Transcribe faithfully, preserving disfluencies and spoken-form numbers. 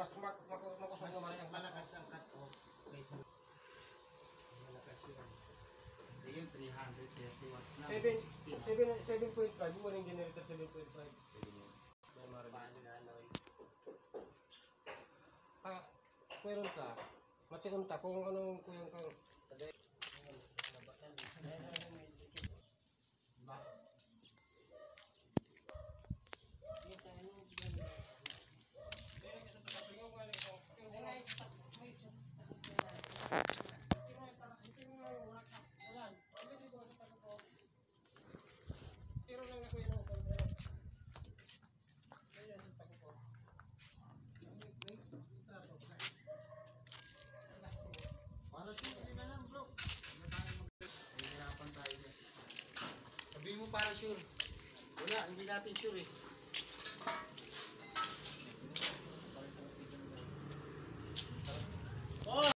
mas makusog naman ang malakas ang cut-off kaysa malakas yun. Yung three hundred thirty watts na. seven point five, yung walang generator seven point five. Paano na ano eh. Ah, meron ka. Matikom ta kung anong kuyang kang para sure na lang bro. Hirapan tayo dyan. Sabihin mo para sure. Wala, hindi natin sure eh.